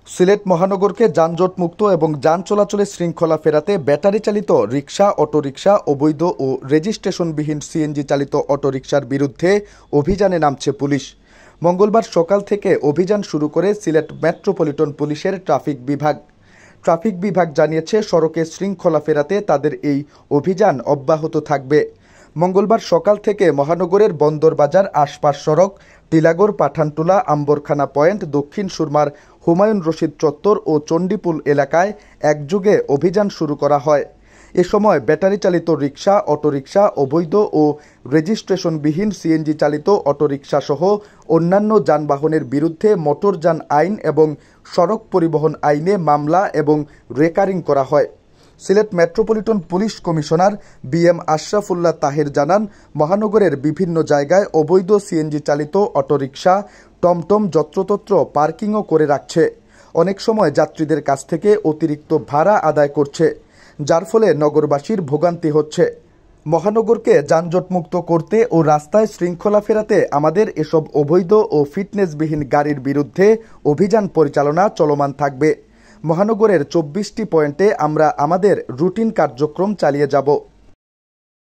সিলেট মহানগরকে যানজটমুক্ত এবং যান চলাচলের শৃঙ্খলা ফেরাতে ব্যাটারি চালিত রিকশা, অটোরিকশা, অবৈধ ও রেজিস্ট্রেশনবিহীন সিএনজি চালিত অটোরিকশার বিরুদ্ধে অভিযানে নামছে পুলিশ। মঙ্গলবার সকাল থেকে অভিযান শুরু করে সিলেট মেট্রোপলিটন পুলিশের ট্রাফিক বিভাগ জানিয়েছে, সড়কে শৃঙ্খলা ফেরাতে তাদের এই অভিযান অব্যাহত থাকবে। মঙ্গলবার সকাল থেকে মহানগরের বন্দরবাজার, আশপাশ সড়ক, টিলাগড়, পাঠানটুলা, আম্বরখানা পয়েন্ট, দক্ষিণ সুরমার হুমায়ুন রশিদ চত্বর ও চণ্ডীপুল এলাকায় একযোগে অভিযান শুরু করা হয়। এ সময় ব্যাটারি চালিত রিকশা, অটোরিকশা, অবৈধ ও রেজিস্ট্রেশনবিহীন সিএনজি চালিত অটোরিকশা সহ অন্যান্য যানবাহনের বিরুদ্ধে মোটরযান আইন এবং সড়ক পরিবহন আইনে মামলা এবং রেকারিং করা হয়। Sylhet metropolitan police commissioner BM Ashrafullah Taher জানান, মহানগরের বিভিন্ন জায়গায় অবৈধ সিএনজি চালিত অটোরিকশা, টমটম যত্রতত্র পার্কিংও করে রাখছে। অনেক সময় যাত্রীদের কাছ থেকে অতিরিক্ত ভাড়া আদায় করছে, যার ফলে নগরবাসীর ভোগান্তি হচ্ছে। মহানগরকে যানজটমুক্ত করতে ও রাস্তায় শৃঙ্খলা ফেরাতে আমাদের এসব অবৈধ ও ফিটনেসবিহীন গাড়ির বিরুদ্ধে অভিযান পরিচালনা চলমান থাকবে। মহানগরের 24টি পয়েন্টে আমরা আমাদের রুটিন কার্যক্রম চালিয়ে যাব।